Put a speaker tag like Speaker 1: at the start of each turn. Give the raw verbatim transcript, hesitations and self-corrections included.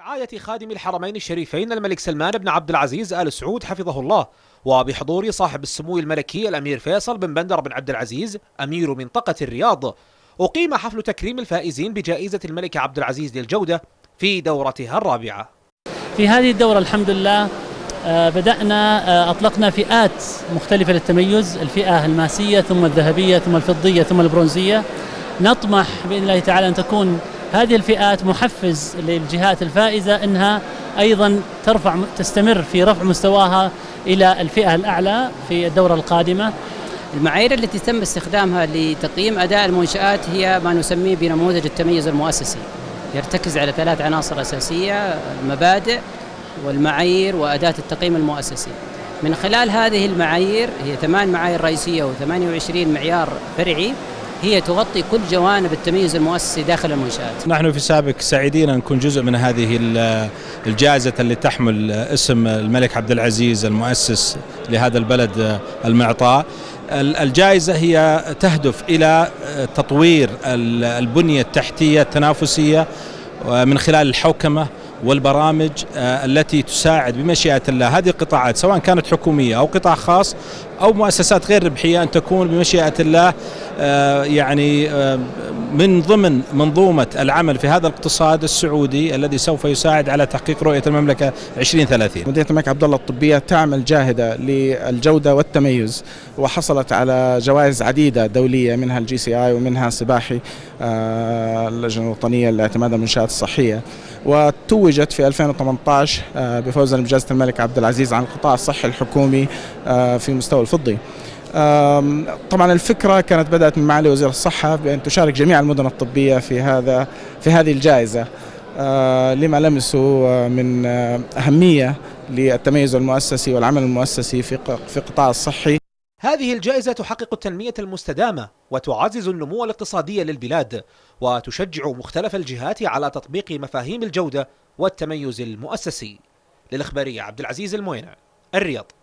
Speaker 1: برعاية خادم الحرمين الشريفين الملك سلمان بن عبد العزيز آل سعود حفظه الله، وبحضور صاحب السمو الملكي الأمير فيصل بن بندر بن عبد العزيز أمير منطقة الرياض، أقيم حفل تكريم الفائزين بجائزة الملك عبد العزيز للجودة في دورتها الرابعة.
Speaker 2: في هذه الدورة الحمد لله بدأنا أطلقنا فئات مختلفة للتميز، الفئة الماسية ثم الذهبية ثم الفضية ثم البرونزية. نطمح بإذن الله تعالى أن تكون هذه الفئات محفز للجهات الفائزة أنها أيضا ترفع تستمر في رفع مستواها إلى الفئة الأعلى في الدورة القادمة.
Speaker 3: المعايير التي تم استخدامها لتقييم أداء المنشآت هي ما نسميه بنموذج التميز المؤسسي، يرتكز على ثلاث عناصر أساسية: المبادئ والمعايير وأداة التقييم المؤسسي. من خلال هذه المعايير، هي ثمان معايير رئيسية وثمانية وعشرين معيار فرعي، هي تغطي كل جوانب التميز المؤسسي داخل المنشآت.
Speaker 4: نحن في السابق سعيدين أن نكون جزء من هذه الجائزة اللي تحمل اسم الملك عبد العزيز المؤسس لهذا البلد المعطاء. الجائزة هي تهدف إلى تطوير البنية التحتية التنافسية من خلال الحوكمة والبرامج التي تساعد بمشيئة الله هذه القطاعات، سواء كانت حكومية أو قطاع خاص أو مؤسسات غير ربحية، أن تكون بمشيئة الله يعني من ضمن منظومة العمل في هذا الاقتصاد السعودي الذي سوف يساعد على تحقيق رؤية المملكة عشرين ثلاثين.
Speaker 5: مدينة الملك عبد الله الطبية تعمل جاهدة للجودة والتميز، وحصلت على جوائز عديدة دولية، منها الجي سي اي ومنها سباحي اللجنة الوطنية لاعتماد المنشآت الصحية، وتوجت في ألفين وثمانية عشر بفوزا بجائزة الملك عبد العزيز عن القطاع الصحي الحكومي في مستوى الفضي. طبعا الفكرة كانت بدأت من معالي وزير الصحة بأن تشارك جميع المدن الطبية في هذا في هذه الجائزة لما لمسه من أهمية للتميز المؤسسي والعمل المؤسسي في في القطاع الصحي.
Speaker 1: هذه الجائزة تحقق التنمية المستدامة وتعزز النمو الاقتصادي للبلاد، وتشجع مختلف الجهات على تطبيق مفاهيم الجودة والتميز المؤسسي. للإخبارية عبد العزيز الموينع، الرياض.